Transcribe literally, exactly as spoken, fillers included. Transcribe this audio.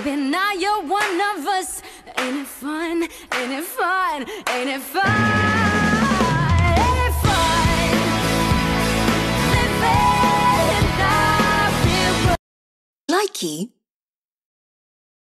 Baby, now you're one of us. Ain't it fun? Ain't it fun? Ain't it fun? Ain't it fun? Living in the real world. Likey